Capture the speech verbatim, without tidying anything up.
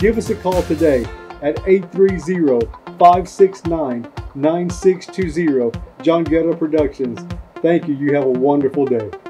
Give us a call today at eight three zero, five six nine, nine six two zero. John Ghetto Productions. Thank you. You have a wonderful day.